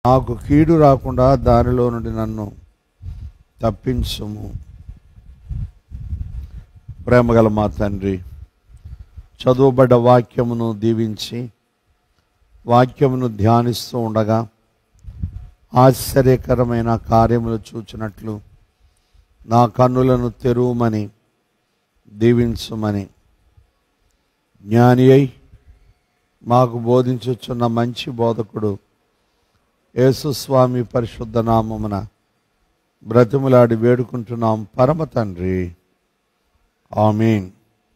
నాకు కీడు రాకుండా దానిలో నుండి నన్ను తప్పించుము. ప్రేమగల మా తండ్రి, చదువుబడ్డ వాక్యమును దీవించి వాక్యమును ధ్యానిస్తూ ఉండగా ఆశ్చర్యకరమైన కార్యములు చూచినట్లు నా కన్నులను తెరువమని దీవించుమని, జ్ఞాని అయి మాకు బోధించుచున్న మంచి బోధకుడు యేసుస్వామి పరిశుద్ధ నామమున బ్రతిములాడి వేడుకుంటున్నాం పరమ తండ్రి, ఆమేన్.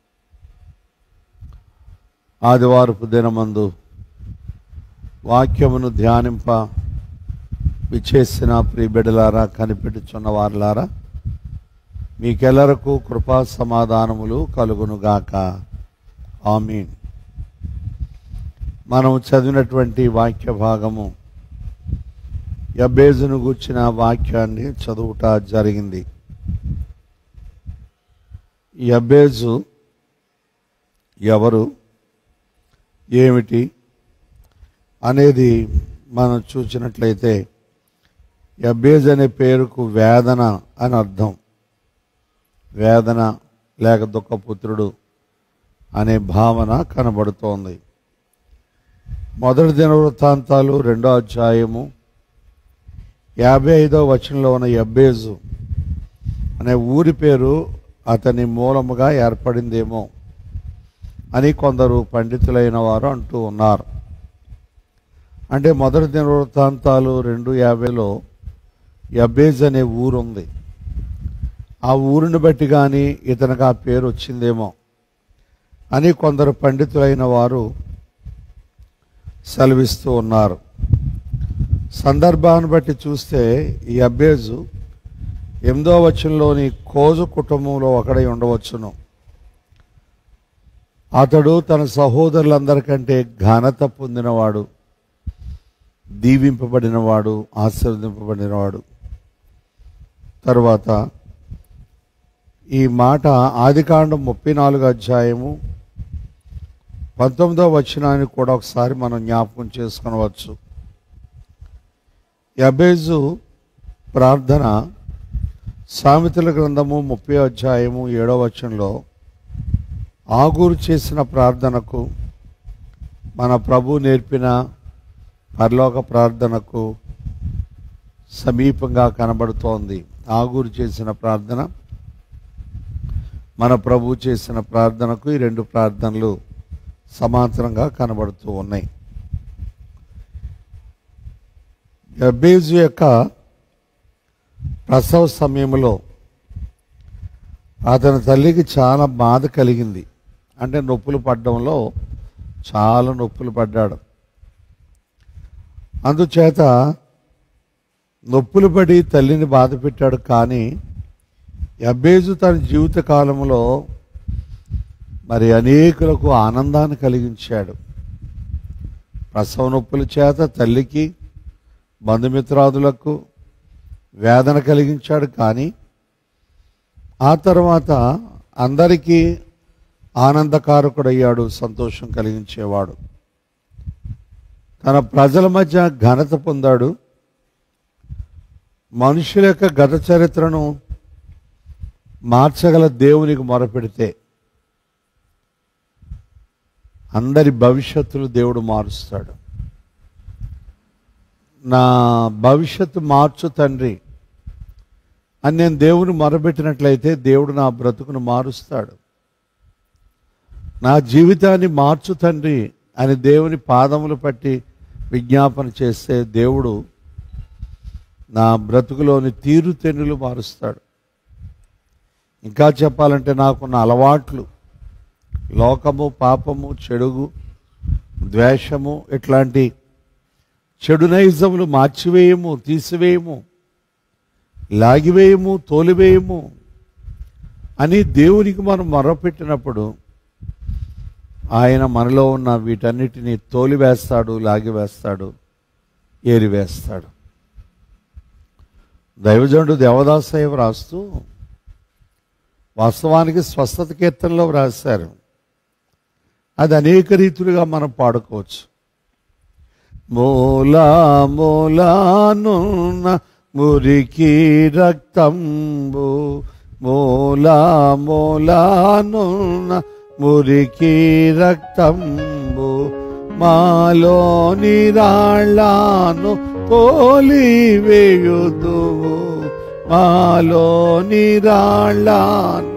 ఆదివారపు దినమందు వాక్యమును ధ్యానింప విచేసిన ప్రియబిడ్డలారా, కనిపెట్టుచున్న వారులారా, మీకెల్లరకు కృపా సమాధానములు కలుగునుగాక, ఆమేన్. మనం చదివినటువంటి వాక్య భాగము యబ్బేజును గూర్చిన వాక్యాన్ని చదువుట జరిగింది. యబ్బేజు ఎవరు, ఏమిటి అనేది మనం చూసినట్లయితే, యబ్బేజు అనే పేరుకు వేదన అని అర్థం. వేదన లేక దుఃఖపుత్రుడు అనే భావన కనబడుతోంది. మొదటి దినవృత్తాంతాలు 2వ అధ్యాయము 55వ వచనంలో ఉన్న యబ్బేజు అనే ఊరి పేరు అతని మూలముగా ఏర్పడిందేమో అని కొందరు పండితులైన వారు అంటూ ఉన్నారు. అంటే మొదటి దినవృత్తాంతాలు 2:50లో యబ్బేజు అనే ఊరు ఉంది. ఆ ఊరిని బట్టి కానీ ఇతనికి ఆ పేరు వచ్చిందేమో అని కొందరు పండితులైన వారు సెలవిస్తూ ఉన్నారు. సందర్భాన్ని బట్టి చూస్తే ఈ యబ్బేజు 8వ వచనంలోని కోజు కుటుంబంలో ఒకడై ఉండవచ్చును. అతడు తన సహోదరులందరికంటే ఘనత పొందినవాడు, దీవింపబడినవాడు, ఆశీర్వదింపబడినవాడు. తరువాత ఈ మాట ఆదికాండం 34వ అధ్యాయము 19వ వచనాన్ని కూడా ఒకసారి మనం జ్ఞాపకం చేసుకొనవచ్చు. యబ్బేజు ప్రార్థన సామెతల గ్రంథము 30వ అధ్యాయము 7వ వచనంలో ఆగూరు చేసిన ప్రార్థనకు, మన ప్రభు నేర్పిన పరలోక ప్రార్థనకు సమీపంగా కనబడుతోంది. ఆగూరు చేసిన ప్రార్థన, మన ప్రభు చేసిన ప్రార్థనకు ఈ 2 ప్రార్థనలు సమాంతరంగా కనబడుతూ ఉన్నాయి. యబ్బేజు యొక్క ప్రసవ సమయంలో అతని తల్లికి చాలా బాధ కలిగింది. అంటే నొప్పులు పడడంలో చాలా నొప్పులు పడ్డాడు. అందుచేత నొప్పులు పడి తల్లిని బాధ పెట్టాడు. కానీ యబ్బేజు తన జీవిత కాలంలో మరి అనేకులకు ఆనందాన్ని కలిగించాడు. ప్రసవ నొప్పుల చేత తల్లికి, బంధుమిత్రాదులకు వేదన కలిగించాడు. కానీ ఆ తర్వాత అందరికీ ఆనందకారకుడయ్యాడు, సంతోషం కలిగించేవాడు. తన ప్రజల మధ్య ఘనత పొందాడు. మనుషుల యొక్క గత చరిత్రను మార్చగల దేవునికి మొరపెడితే అందరి భవిష్యత్తులు దేవుడు మారుస్తాడు. నా భవిష్యత్తు మార్చు తండ్రి అని నేను దేవుని మొరపెట్టినట్లయితే దేవుడు నా బ్రతుకును మారుస్తాడు. నా జీవితాన్ని మార్చు తండ్రి అని దేవుని పాదములు పట్టి విజ్ఞాపన చేస్తే దేవుడు నా బ్రతుకులోని తీరుతెన్నులు మారుస్తాడు. ఇంకా చెప్పాలంటే నాకున్న అలవాట్లు, లోకము, పాపము, చెడుగు, ద్వేషము, ఇట్లాంటి చెడు నైజములు మార్చివేయము, తీసివేయము, లాగివేయము, తోలివేయము అని దేవునికి మనం మొరపెట్టినప్పుడు ఆయన మనలో ఉన్న వీటన్నిటినీ తోలివేస్తాడు, లాగివేస్తాడు, ఏరివేస్తాడు. దైవజనుడు దేవదాసయ్య వ్రాస్తూ వాస్తవానికి స్వస్థత కీర్తనలో వ్రాశారు. అది అనేక రీతులుగా మనం పాడుకోవచ్చు. మూలానున్న మురికి రక్తంబు, మూలానున్న మురికి రక్తంబు, మాలోని రాళ్ళను తోలివేయుదువు, మాలోని రాళ్ళను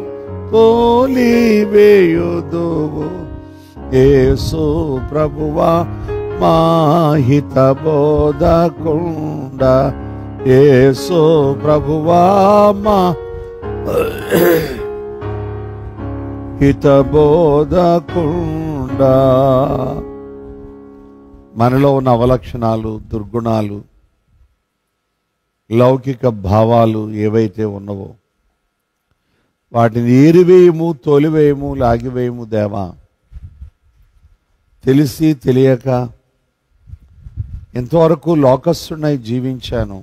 తోలివేయుదువు. యేసు ప్రభువా మా హిత బోధకుండ, యేసు ప్రభువా మా హిత బోధకుండ. మనలో ఉన్న అవలక్షణాలు, దుర్గుణాలు, లౌకిక భావాలు ఏవైతే ఉన్నవో వాటిని ఏరివేయము, తోలివేయము, లాగివేయము దేవా. తెలిసి తెలియక ఎంతవరకు లోకస్తుడినై జీవించాను,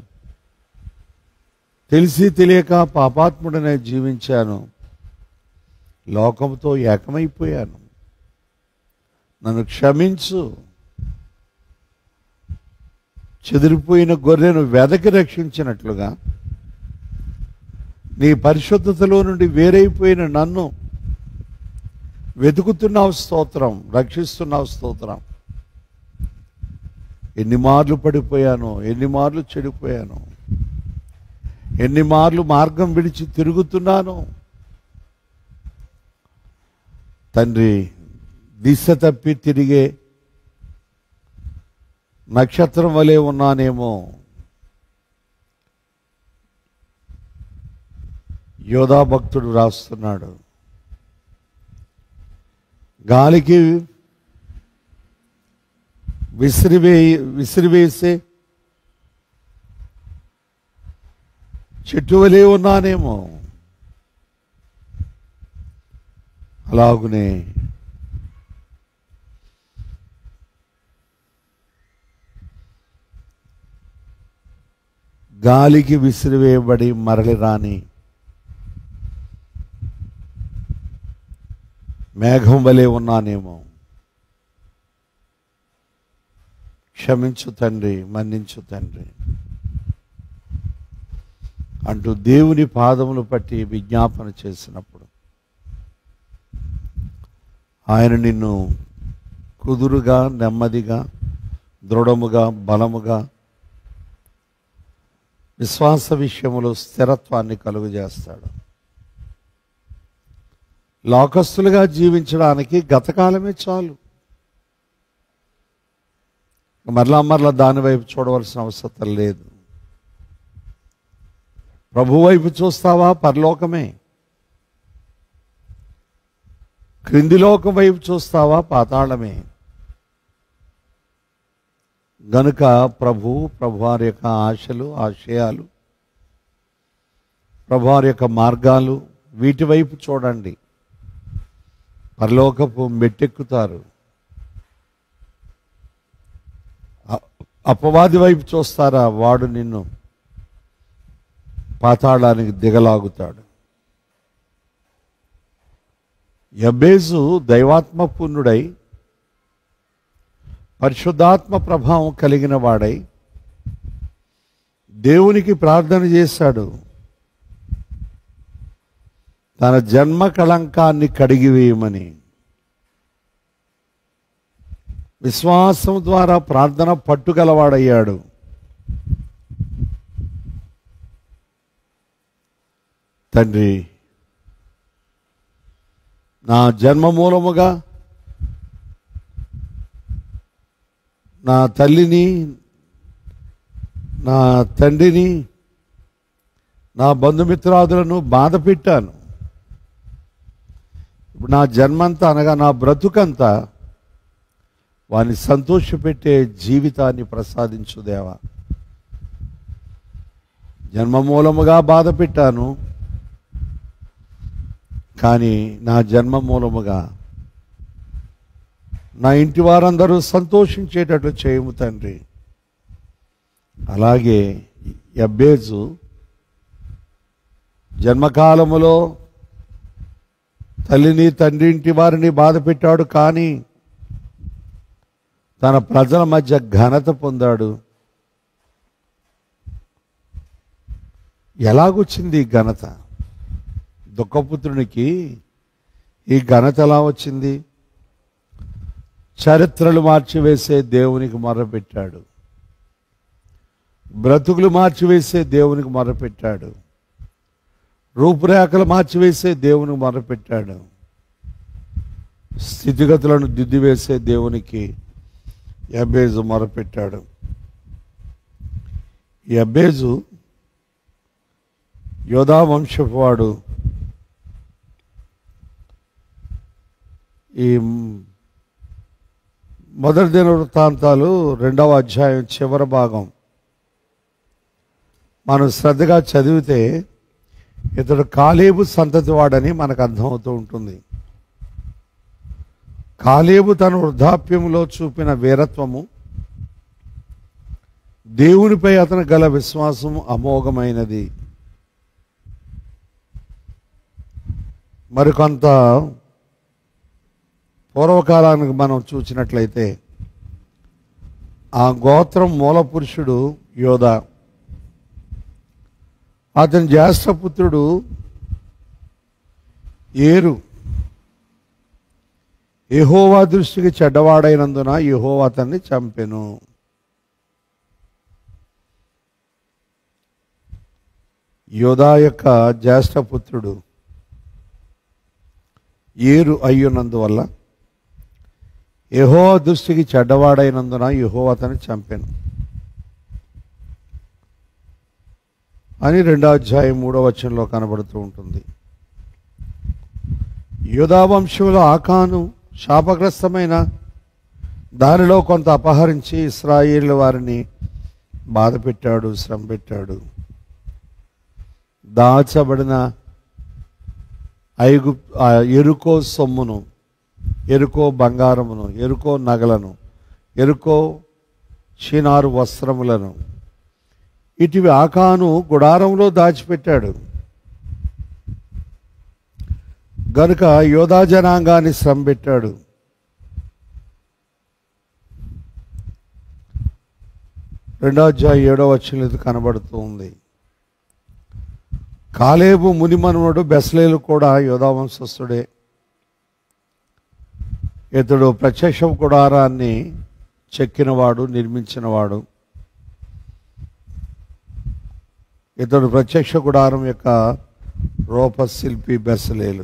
తెలిసి తెలియక పాపాత్ముడినై జీవించాను, లోకంతో ఏకమైపోయాను, నన్ను క్షమించు. చెదిరిపోయిన గొర్రెను వెదకి రక్షించినట్లుగా నీ పరిశుద్ధతలో నుండి వేరైపోయిన నన్ను వెతుకుతున్నావు స్తోత్రం, రక్షిస్తున్నావు స్తోత్రం. ఎన్ని మార్లు పడిపోయాను, ఎన్ని మార్లు చెడిపోయాను, ఎన్ని మార్లు మార్గం విడిచి తిరుగుతున్నాను తండ్రి. దిశ తప్పి తిరిగే నక్షత్రం వలె ఉన్నానేమో. యోధా భక్తుడు రాస్తున్నాడు, గాలికి విసిరివేసే చెట్టు వలె ఉన్నానేమో. అలాగునే గాలికి విసిరివేయబడి మరలి రాని మేఘం వలె ఉన్నానేమో. క్షమించు తండ్రి, మన్నించు తండ్రి అంటూ దేవుని పాదములు పట్టి విజ్ఞాపన చేసినప్పుడు ఆయన నిన్ను కుదురుగా, నెమ్మదిగా, దృఢముగా, బలముగా, విశ్వాస విషయములో స్థిరత్వాన్ని కలుగజేస్తాడు. లోకస్తులుగా జీవించడానికి గతకాలమే చాలు. మరలా దాని వైపు చూడవలసిన అవసరం లేదు. ప్రభు వైపు చూస్తావా, పరలోకమే. క్రింది లోకం వైపు చూస్తావా, పాతాళమే. గనుక ప్రభువారి యొక్క ఆశలు, ఆశయాలు, ప్రభువారి యొక్క మార్గాలు, వీటి వైపు చూడండి. పరలోకపు మెట్టెక్కుతారు. అపవాది వైపు చూస్తారా, వాడు నిన్ను పాతాళానికి దిగలాగుతాడు. యబ్బేజు దైవాత్మ పూర్ణుడై, పరిశుద్ధాత్మ ప్రభావం కలిగిన వాడై దేవునికి ప్రార్థన చేశాడు. తన జన్మ కళంకాన్ని కడిగివేయమని. విశ్వాసం ద్వారా ప్రార్థన పట్టుగలవాడయ్యాడు. తండ్రి, నా జన్మ మూలముగా నా తల్లిని, నా తండ్రిని, నా బంధుమిత్రాదులను బాధ పెట్టాను. ఇప్పుడు నా జన్మంతా అనగా నా బ్రతుకంతా వారిని సంతోషపెట్టే జీవితాన్ని ప్రసాదించు దేవా. జన్మ మూలముగా బాధ పెట్టాను, కానీ నా జన్మ మూలముగా నా ఇంటి వారందరూ సంతోషించేటట్లు చేయము తండ్రి. అలాగే యబ్బేజు జన్మకాలములో తల్లిని, తండ్రి, ఇంటి వారిని బాధ పెట్టాడు, కానీ తన ప్రజల మధ్య ఘనత పొందాడు. ఎలాగొచ్చింది ఈ ఘనత? దుఃఖపుత్రునికి ఈ ఘనత ఎలా వచ్చింది? చరిత్రలు మార్చివేసే దేవునికి మొర్రపెట్టాడు. బ్రతుకులు మార్చివేసే దేవునికి మొర్రపెట్టాడు. రూపురేఖలు మార్చివేసే దేవునికి మొర్రపెట్టాడు. స్థితిగతులను దిద్దివేసే దేవునికి యబ్బేజు మొరపెట్టాడు. యబ్బేజు యోధా వంశపు వాడు. ఈ మొదటి దినవృత్తాంతాలు 2వ అధ్యాయం చివరి భాగం మనం శ్రద్ధగా చదివితే ఇతడు కాలేబు సంతతి వాడని మనకు అర్థమవుతూ ఉంటుంది. కాలేబు తన వృద్ధాప్యంలో చూపిన వీరత్వము, దేవునిపై అతను గల విశ్వాసం అమోఘమైనది. మరికొంత పూర్వకాలానికి మనం చూసినట్లయితే ఆ గోత్రం మూల పురుషుడు యోధా. అతని జ్యేష్ఠపుత్రుడు ఏరు. యెహోవా దృష్టికి చెడ్డవాడైనందున యెహోవా అతన్ని చంపెను. యోధా యొక్క జ్యేష్ఠపుత్రుడు ఏరు అయ్యున్నందువల్ల యెహోవా దృష్టికి చెడ్డవాడైనందున యెహోవా అతన్ని చంపెను అని 2వ అధ్యాయం 3వ వచనంలో కనబడుతూ ఉంటుంది. యోధా వంశంలో ఆకాను శాపగ్రస్తమైన దానిలో కొంత అపహరించి ఇశ్రాయేలు వారిని బాధ పెట్టాడు, శ్రమ పెట్టాడు. దాచబడిన ఎరుకో సొమ్మును, ఎరుకో బంగారమును, ఎరుకో నగలను, ఎరుకో షినారు వస్త్రములను ఇటివి ఆకాను గుడారంలో దాచిపెట్టాడు. గనుక యోధా జనాంగాన్ని శ్రమ పెట్టాడు. రెండవ అధ్యాయం 7వ వచనంలో ఇది కనబడుతూ ఉంది. కాలేబు మునిమనుమడు బెస్లేలు కూడా యోధా వంశస్థుడే. ఇతడు ప్రత్యక్ష గుడారాన్ని చెక్కినవాడు, నిర్మించినవాడు. ఇతడు ప్రత్యక్ష గుడారం యొక్క రూపశిల్పి బెస్లేలు.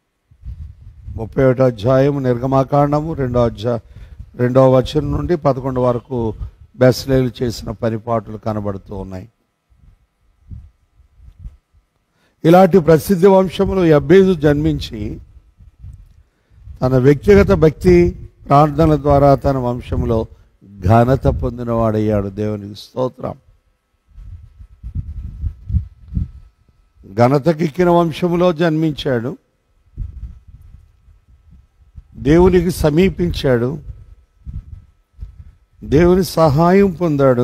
31వ అధ్యాయం నిర్గమాకాండము 2వ వచనం నుండి 11 వరకు బెస్లేలు చేసిన పరిపాటులు కనబడుతూ ఉన్నాయి. ఇలాంటి ప్రసిద్ధ వంశంలో యబ్బేజు జన్మించి తన వ్యక్తిగత భక్తి ప్రార్థనల ద్వారా తన వంశంలో ఘనత పొందినవాడయ్యాడు. దేవునికి స్తోత్రం. ఘనతకెక్కిన వంశములో జన్మించాడు. దేవునికి సమీపించాడు. దేవుని సహాయం పొందాడు.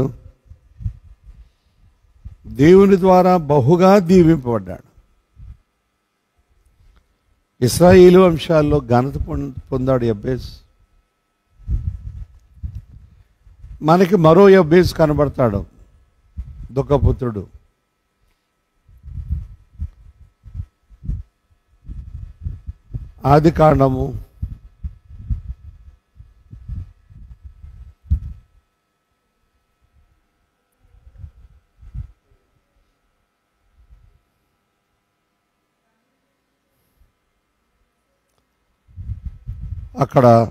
దేవుని ద్వారా బహుగా దీవింపబడ్డాడు. ఇశ్రాయేలు వంశాల్లో ఘనత పొందాడు యబ్బేజు. మనకి మరో యబ్బేజు కనబడతాడు, దుఃఖపుత్రుడు. ఆదికాండము 'అక్కడ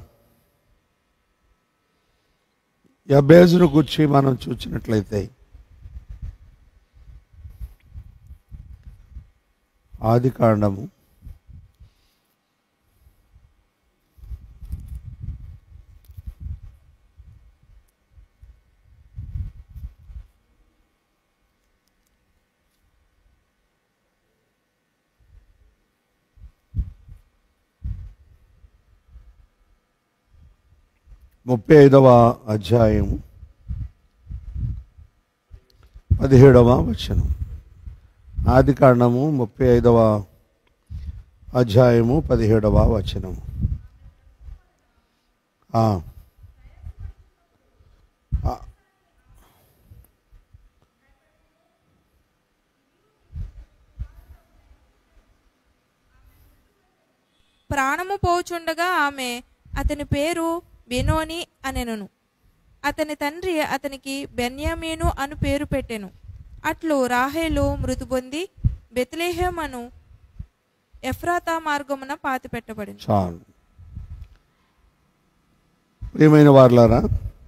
యబ్బేజును గురించి మనం చూసినట్లయితే ఆదికాండము 35వ అధ్యాయము 17వ వచనం. ఆదికాండము 35వ అధ్యాయము 17వ వచనము. ప్రాణము పోచుండగా ఆమె అతని పేరు బెనోని అనెను. అతని తండ్రి అతనికి బెన్యామీను అను పేరు పెట్టెను. అట్లు రాహేలు మృతి పొంది బెత్లెహేమును ఎఫ్రాతా మార్గమున పాతి పెట్టబడింది. చాలు. ప్రియమైన వారలారా,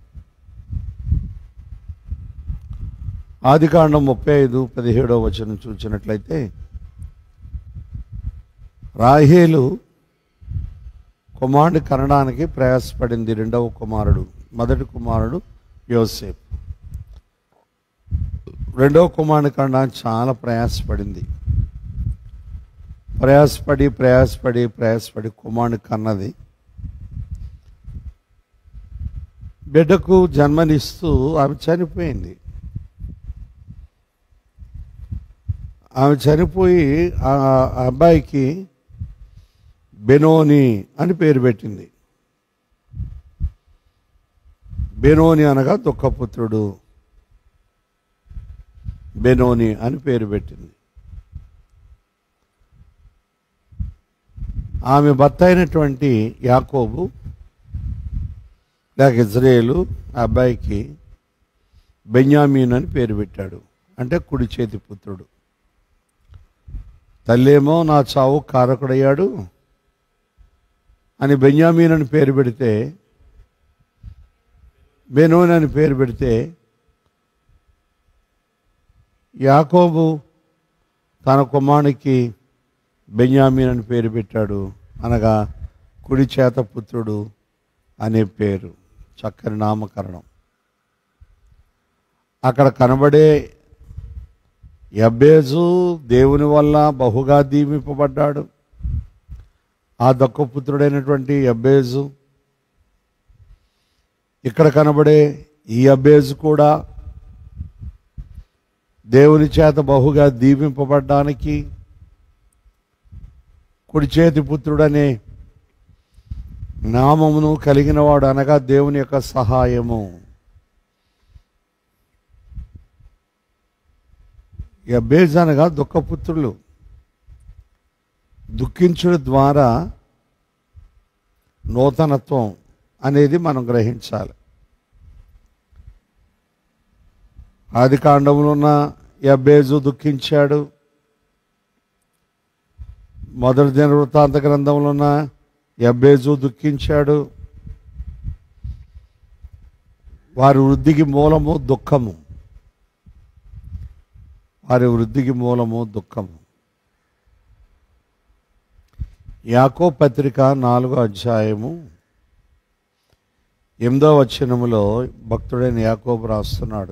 ఆదికాండం 35:17 చూసినట్లయితే రాహేలు కుమారుడు కనడానికి ప్రయాసపడింది. రెండవ కుమారుడు, మొదటి కుమారుడు యోసేపు. రెండవ కుమారుడు కనడానికి చాలా ప్రయాసపడింది. ప్రయాసపడి కుమారుడు కన్నది. బిడ్డకు జన్మనిస్తూ ఆమె చనిపోయింది. ఆమె చనిపోయి ఆ అబ్బాయికి బెనోని అని పేరు పెట్టింది. బెనోని అనగా దుఃఖపుత్రుడు, బెనోని అని పేరు పెట్టింది. ఆమె భర్త అయినటువంటి యాకోబు లేక ఇజ్రాయేలు అబ్బాయికి బెన్యామీన్ అని పేరు పెట్టాడు, అంటే కుడి చేతి పుత్రుడు. తల్లేమో నా చావు కారకుడయ్యాడు అని బెన్యామీన్ అని పేరు పెడితే, బెనోని అని పేరు పెడితే, యాకోబు తన కుమారునికి బెన్యామీన్ అని పేరు పెట్టాడు, అనగా కుడి చేత పుత్రుడు అనే పేరు. చక్కని నామకరణం. అక్కడ కనబడే యబ్బేజు దేవుని వల్ల బహుగా దీవింపబడ్డాడు. ఆ దుఃఖపుత్రుడైనటువంటి యబ్బేజు, ఇక్కడ కనబడే ఈ యబ్బేజు కూడా దేవుని చేత బహుగా దీవింపబడ్డానికి కుడి చేతి పుత్రుడనే నామమును కలిగినవాడు, అనగా దేవుని యొక్క సహాయము. యబ్బేజు అనగా దుఃఖపుత్రులు. దుఃఖించడం ద్వారా నూతనత్వం అనేది మనం గ్రహించాలి. ఆది కాండంలో ఉన్న యబ్బేజు దుఃఖించాడు. మొదటి దినవృత్తాంత గ్రంథంలో ఉన్న యబ్బేజు దుఃఖించాడు. వారి వృద్ధికి మూలము దుఃఖము. యాకోబు పత్రిక 4:8 భక్తుడైన యాకోబు రాస్తున్నాడు,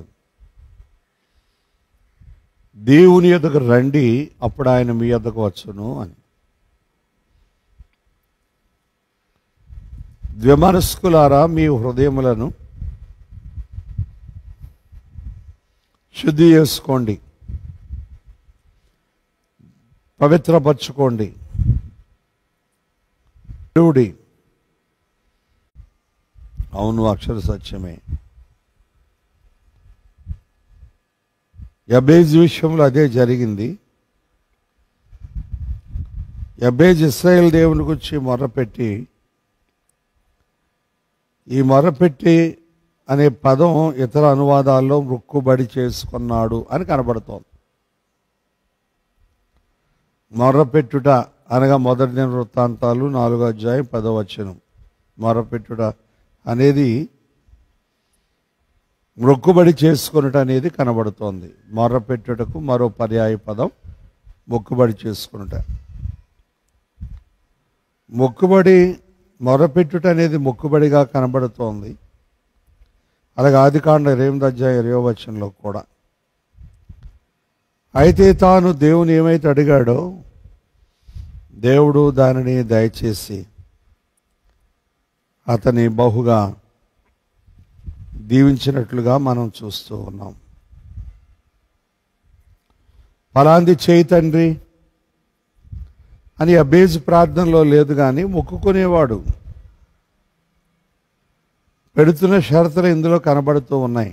దేవుని యొద్దకు రండి, అప్పుడు ఆయన మీ యొద్దకు వచ్చును అని. ద్విమనస్కులారా, మీ హృదయములను శుద్ధి చేసుకోండి, పవిత్రపరచుకోండి. అవును, అక్షర సత్యమే. యబ్బేజు విషయంలో అదే జరిగింది. యబ్బేజు ఇశ్రాయేలు దేవుని గురించి మొర్రపెట్టి, ఈ మొర్రపెట్టి అనే పదం ఇతర అనువాదాల్లో మొక్కుబడి చేసుకున్నాడు అని కనబడుతోంది. మొర్రపెట్టుట అనగా మొదటి దినవృత్తాంతాలు 4:10 మొర్రపెట్టుట అనేది మొక్కుబడి చేసుకున్నట అనేది కనబడుతోంది. మొర్రపెట్టుటకు మరో పర్యాయ పదం మొక్కుబడి చేసుకున్నట. మొర్రపెట్టుట అనేది మొక్కుబడిగా కనబడుతోంది. అలాగే ఆదికాండం 8:20 కూడా. అయితే తాను దేవుని ఏమైతే అడిగాడో దేవుడు దానిని దయచేసి అతని బహుగా దీవించినట్లుగా మనం చూస్తూ ఉన్నాం. ఫలాంది చేయి తండ్రి అని యబ్బేజు ప్రార్థనలో లేదు, కానీ మొక్కుకునేవాడు. పెడుతున్న షరతులు ఇందులో కనబడుతూ ఉన్నాయి.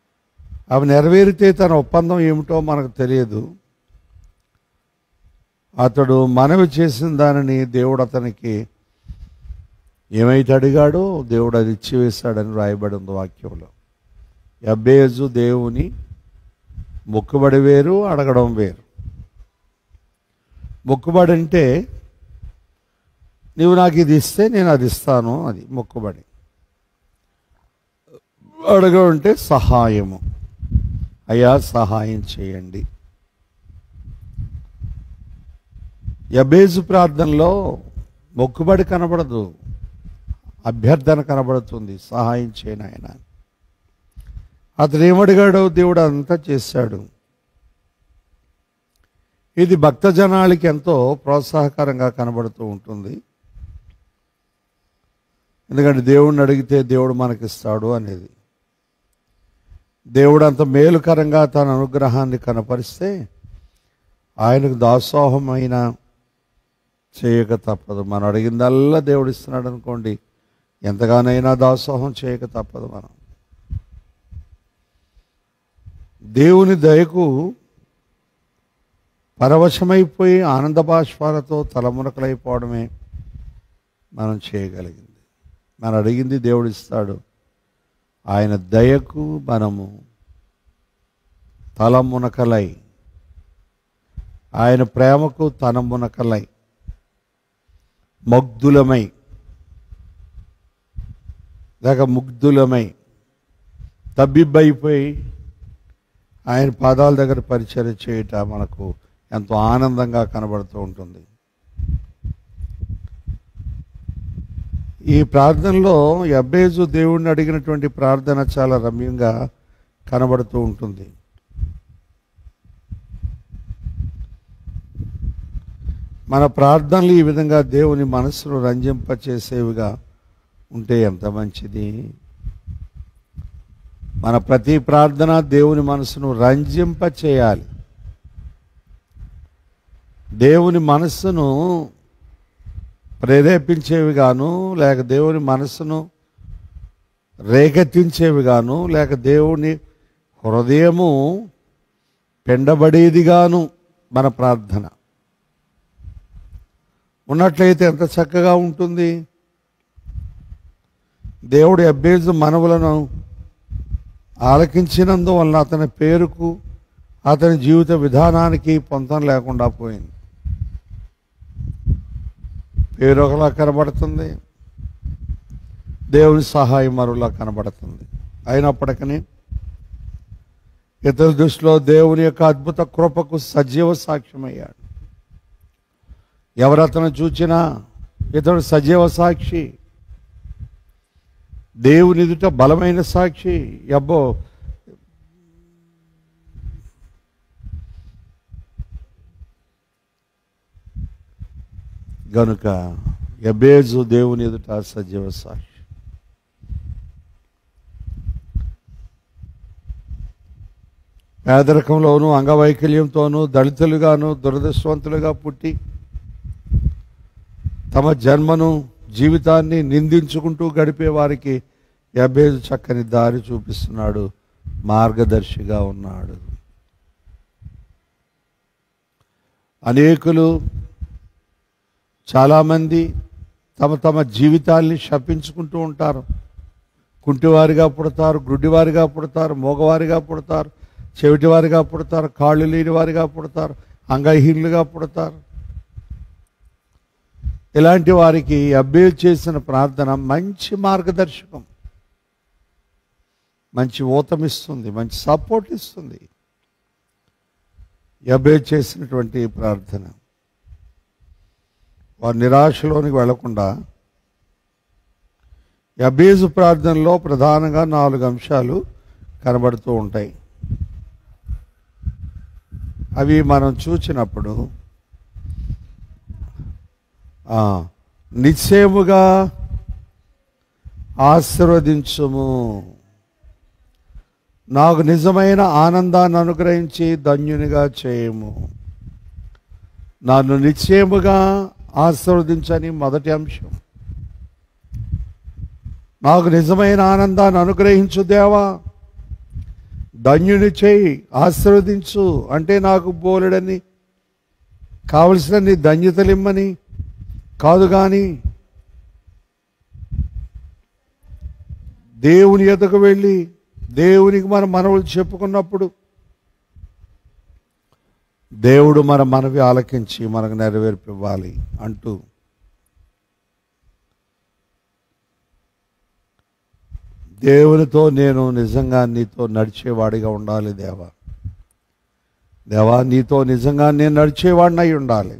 అవి నెరవేరితే తన ఒప్పందం ఏమిటో మనకు తెలియదు. అతడు మనవి చేసిన దానిని దేవుడు అతనికి ఏమైతే అడిగాడో దేవుడు అది ఇచ్చివేశాడని రాయబడి ఉంది వాక్యంలో. యబ్బేజు దేవుని మొక్కుబడి వేరు, అడగడం వేరు. మొక్కుబడి అంటే నీవు నాకు ఇది ఇస్తే నేను అది ఇస్తాను, అది మొక్కుబడి. అడగడం అంటే సహాయము, అయ్యా సహాయం చేయండి. యబ్బేజు ప్రార్థనలో మొక్కుబడి కనబడదు, అభ్యర్థన కనబడుతుంది, సహాయం చేయను ఆయన. అతడు ఏమడిగాడో దేవుడు అంతా చేశాడు. ఇది భక్తజనాలకి ఎంతో ప్రోత్సాహకరంగా కనబడుతూ ఉంటుంది. ఎందుకంటే దేవుడిని అడిగితే దేవుడు మనకిస్తాడు అనేది. దేవుడు అంత మేలుకరంగా తన అనుగ్రహాన్ని కనపరిస్తే ఆయనకు దాసోహమైన చేయక తప్పదు. మనం అడిగిందల్లా దేవుడు ఇస్తున్నాడు అనుకోండి, ఎంతగానైనా దాసోహం చేయక తప్పదు. మనం దేవుని దయకు పరవశమైపోయి ఆనంద బాష్పాలతో తలమునకలైపోవడమే మనం చేయగలిగింది. మనం అడిగింది దేవుడు ఇస్తాడు. ఆయన దయకు మనము తలమునకలై, ఆయన ప్రేమకు తనమునకలై, మగ్ధులమై లేక ముగ్ధులమై తబ్బిబ్బైపోయి ఆయన పాదాల దగ్గర పరిచర్య చేయట మనకు ఎంతో ఆనందంగా కనబడుతూ ఉంటుంది. ఈ ప్రార్థనలో యబ్బేజు దేవుణ్ణి అడిగినటువంటి ప్రార్థన చాలా రమ్యంగా కనబడుతూ ఉంటుంది. మన ప్రార్థనలు ఈ విధంగా దేవుని మనసును రంజింపచేసేవిగా ఉంటే ఎంత మంచిది. మన ప్రతి ప్రార్థన దేవుని మనసును రంజింప చేయాలి. దేవుని మనస్సును ప్రేరేపించేవిగాను, లేక దేవుని మనస్సును రేకెత్తించేవిగాను, లేక దేవుని హృదయము పెండబడేదిగాను మన ప్రార్థన ఉన్నట్లయితే ఎంత చక్కగా ఉంటుంది. దేవుడు యబ్బేజు మనవులను ఆలకించినందువలన అతని పేరుకు, అతని జీవిత విధానానికి పొంతం లేకుండా పోయింది. పేరు ఒకలా కనబడుతుంది, దేవుని సహాయం మరోలా కనబడుతుంది. అయినప్పటికీ ఇతరుల దృష్టిలో దేవుని యొక్క అద్భుత కృపకు సజీవ సాక్ష్యమయ్యాడు. ఎవరతను చూచినా ఇతడు సజీవ సాక్షి, దేవుని ఎదుట బలమైన సాక్షి. అబ్బో, గనుక యబ్బేజు దేవుని ఎదుట సజీవ సాక్షి. పేదరికంలోనూ అంగవైకల్యంతోనూ దళితులుగాను దురదృష్టవంతులుగా పుట్టి తమ జన్మను జీవితాన్ని నిందించుకుంటూ గడిపే వారికి యబ్బేజు చక్కని దారి చూపిస్తున్నాడు, మార్గదర్శిగా ఉన్నాడు. అనేకులు చాలామంది తమ తమ జీవితాల్ని శపించుకుంటూ ఉంటారు. కుంటివారిగా పుడతారు, గుడ్డివారిగా పుడతారు, మోగవారిగా పుడతారు, చెవిటివారిగా పుడతారు, కాళ్ళు లేని వారిగా పుడతారు, అంగహీనులుగా పుడతారు. ఇలాంటి వారికి యబ్బేజు చేసిన ప్రార్థన మంచి మార్గదర్శకం, మంచి ఊతమిస్తుంది, మంచి సపోర్ట్ ఇస్తుంది. యబ్బేజు చేసినటువంటి ప్రార్థన వారు నిరాశలోనికి వెళ్లకుండా, యబ్బేజు ప్రార్థనలో ప్రధానంగా 4 అంశాలు కనబడుతూ ఉంటాయి. అవి మనం చూసినప్పుడు నిశ్చయముగా ఆశీర్వదించుము, నాకు నిజమైన ఆనందాన్ని అనుగ్రహించి ధన్యునిగా చేయము. నన్ను నిశ్చయముగా ఆశీర్వదించని మొదటి అంశం. నాకు నిజమైన ఆనందాన్ని అనుగ్రహించు దేవా, ధన్యుని చేయి, ఆశీర్వదించు. అంటే నాకు బోలెడని కావలసిన నీ ధన్యతలిమ్మని కాదు, కానీ దేవుని ఎదుకు వెళ్ళి దేవునికి మన మనవులు చెప్పుకున్నప్పుడు దేవుడు మన మనవి ఆలకించి మనకు నెరవేర్పివ్వాలి అంటూ దేవునితో నేను నిజంగా నీతో నడిచేవాడిగా ఉండాలి దేవా. దేవా, నీతో నిజంగా నేను నడిచేవాడినై ఉండాలి.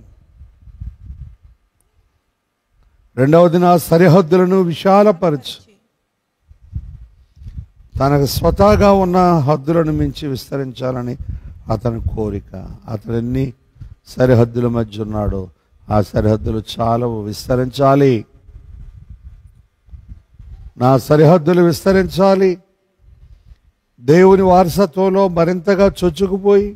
రెండవది, నా సరిహద్దులను విశాలపరచు. తనకు స్వతహాగా ఉన్న హద్దులను మించి విస్తరించాలని అతని కోరిక. అతను ఎన్ని సరిహద్దుల మధ్య ఉన్నాడో ఆ సరిహద్దులు చాలవు, విస్తరించాలి. నా సరిహద్దులు విస్తరించాలి. దేవుని వారసత్వంలో మరింతగా చొచ్చుకుపోయి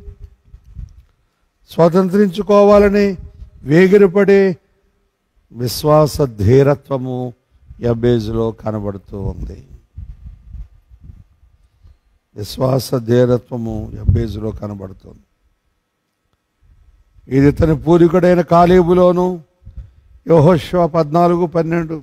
స్వతంత్రించుకోవాలని వేగిరపడే విశ్వాస ధీరత్వము యబ్బేజులో కనబడుతూ ఉంది. విశ్వాస ధీరత్వము యబ్బేజులో కనబడుతుంది. ఇది తన పూర్వీకుడైన కాలేబులోను యెహోషువ 14:12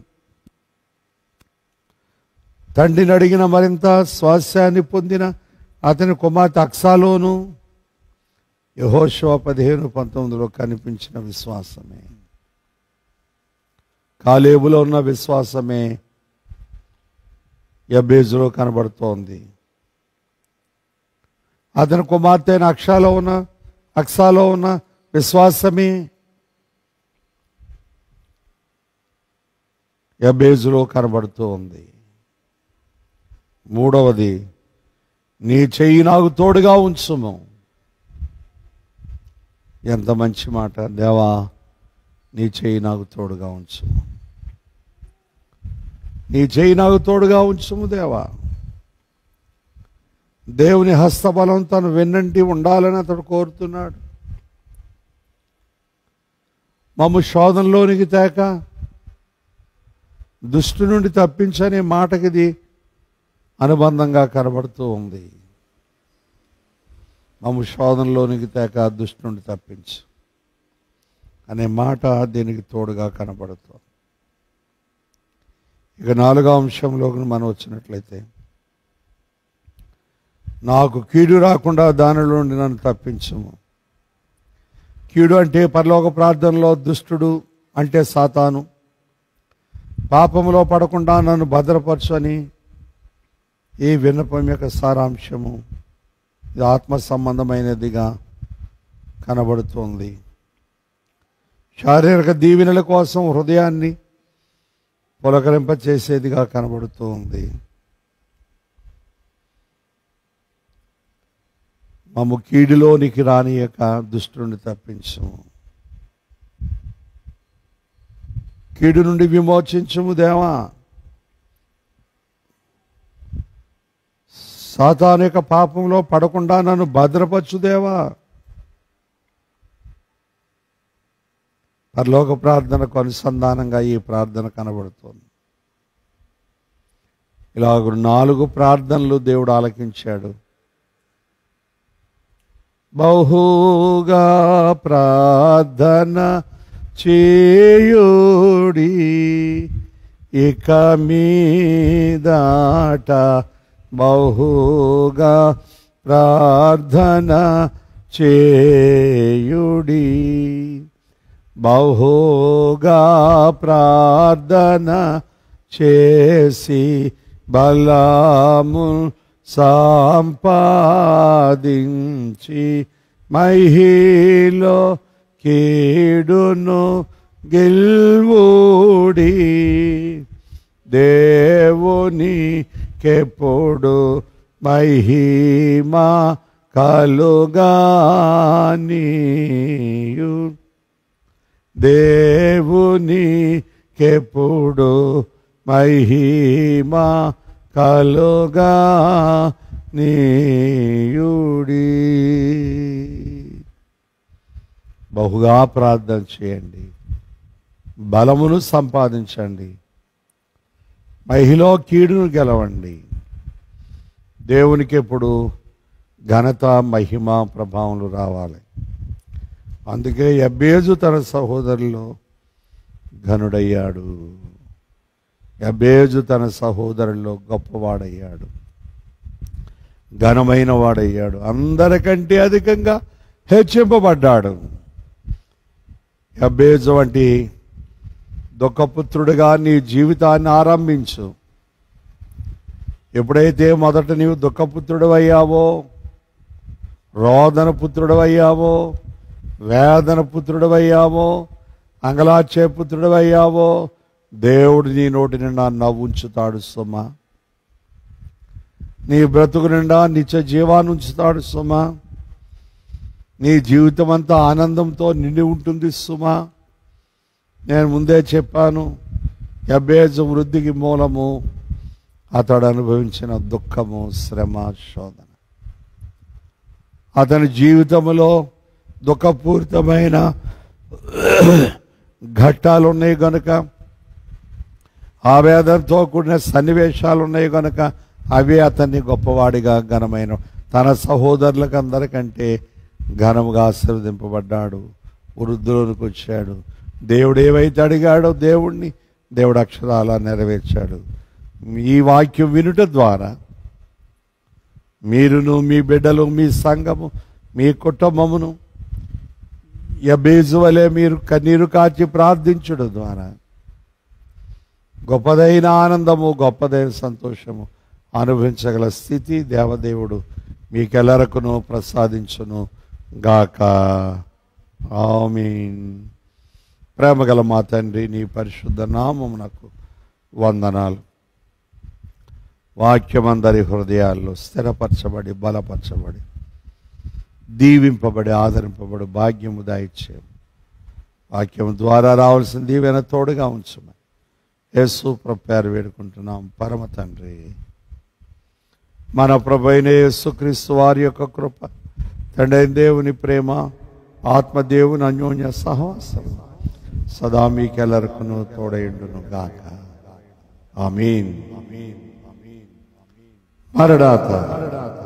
తండ్రిని అడిగిన మరింత స్వాస్యాన్ని పొందిన అతని కుమార్తె అక్సాలోను యెహోషువ 15:19 కనిపించిన విశ్వాసమే, కాలేబులో ఉన్న విశ్వాసమే యబ్బేజులో కనబడుతోంది. అతని కుమార్తె అయిన అక్సాలో ఉన్న విశ్వాసమే యబ్బేజులో కనబడుతూ ఉంది. మూడవది, నీ చెయ్యి నాకు తోడుగా ఉంచుము. ఎంత మంచి మాట. దేవా, నీ చెయ్యి నాకు తోడుగా ఉంచుము. నీ చెయ్యి నాకు తోడుగా ఉంచుము దేవా. దేవుని హస్తబలం తను వెన్నంటి ఉండాలని అతడు కోరుతున్నాడు. మమ్ము శోధనలోనికి తేక దుష్టు నుండి తప్పించనే మాటకిది అనుబంధంగా కనబడుతూ ఉంది. మమ్ము శోధనలోనికి తేక దుష్టు నుండి తప్పించు అనే మాట దీనికి తోడుగా కనబడుతుంది. ఇక 4వ అంశంలోకి మనం వచ్చినట్లయితే, నాకు కీడు రాకుండా దానిలో నుండి నన్ను తప్పించుము. కీడు అంటే పరలోక ప్రార్థనలో దుష్టుడు అంటే సాతాను. పాపములో పడకుండా నన్ను భద్రపరచు అని ఈ విన్నపం యొక్క సారాంశము. ఇది ఆత్మ సంబంధమైనదిగా కనబడుతోంది. శారీరక దీవెనల కోసం హృదయాన్ని పులకరింపచేసేదిగా కనబడుతూ ఉంది. మమ్ము కీడులోనికి రానియక దుష్టుని తప్పించుము. కీడు నుండి విమోచించుము దేవా. సాతాను యొక్క పాపంలో పడకుండా నన్ను భద్రపరచు దేవా. పరలోక ప్రార్థనకు అనుసంధానంగా ఈ ప్రార్థన కనబడుతోంది. ఇలాగ 4 ప్రార్థనలు దేవుడు ఆలకించాడు. బహుగా ప్రార్థన చేయుడి, ఇక మీదట బహుగా ప్రార్థన చేయుడి. బహుగా ప్రార్థన చేసి బలము సంపాదించి మహిలో కీడును గెల్వుడి. దేవునికెప్పుడు మహిమ కలుగానియు. దేవునికెప్పుడు మహిమ కలుగా నీయుడి. బహుగా ప్రార్థన చేయండి, బలమును సంపాదించండి, మహిలో కీడును గెలవండి. దేవునికి ఎప్పుడు ఘనత, మహిమ, ప్రభావములు రావాలి. అందుకే యబ్బేజు తన సహోదరుల్లో ఘనుడయ్యాడు. యబ్బేజు తన సహోదరుల్లో గొప్పవాడయ్యాడు, ఘనమైన వాడయ్యాడు, అందరికంటే అధికంగా హెచ్చింపబడ్డాడు. యబ్బేజు వంటి దుఃఖపుత్రుడిగా నీ జీవితాన్ని ఆరంభించు. ఎప్పుడైతే మొదట నీవు దుఃఖపుత్రుడు అయ్యావో, రోదన పుత్రుడు అయ్యావో, వేదన పుత్రుడు అయ్యావో, అంగలార్చే పుత్రుడు అయ్యావో, దేవుడు నీ నోటి నిండా నవ్వుంచుతాడు సుమా. నీ బ్రతుకు నిండా నిత్య జీవాన్ని ఉంచుతాడు సుమా. నీ జీవితం అంతా ఆనందంతో నిండి ఉంటుంది సుమా. నేను ముందే చెప్పాను, యబ్బేజు వృద్ధికి మూలము అతడు అనుభవించిన దుఃఖము, శ్రమ, శోధన. అతని జీవితంలో దుఃఖపూరితమైన ఘట్టాలు ఉన్నాయి కనుక, ఆవేదనతో కూడిన సన్నివేశాలు ఉన్నాయి కనుక అవి అతన్ని గొప్పవాడిగా, ఘనమైన తన సహోదరులకు అందరికంటే ఘనముగా ఆశీర్వదింపబడ్డాడు. వృద్ధులకు వచ్చాడు. దేవుడు ఏవైతే అడిగాడో దేవుడు అక్షరాలా నెరవేర్చాడు. ఈ వాక్యం వినుట ద్వారా మీరును, మీ బిడ్డలు, మీ సంఘము, మీ కుటుంబమును యబ్బేజు వలె మీరు కన్నీరు కార్చి ప్రార్థించడం ద్వారా గొప్పదైన ఆనందము, గొప్పదైన సంతోషము అనుభవించగల స్థితి దేవదేవుడు మీకెల్లరకును ప్రసాదించును గాక. ఆమీన్. ప్రేమగల మా తండ్రి, నీ పరిశుద్ధ నామమునకు వందనాలు. వాక్యమందరి హృదయాల్లో స్థిరపరచబడి, బలపరచబడి, దీవింపబడి, ఆదరింపబడి భాగ్యము దయచేయము. వాక్యం ద్వారా రావాల్సిన దీవెన తోడుగా ఉంచమని యేసు ప్రభు పేరు వేడుకుంటున్నాం పరమ తండ్రి. మన ప్రభు అయిన యేసుక్రీస్తు వారి యొక్క కృప, తండ్రి దేవుని ప్రేమ, ఆత్మదేవుని అన్యోన్య సహవాసం సదా మీకెల్లరకును తోడయుండును గాక. ఆమీన్. మరణాత.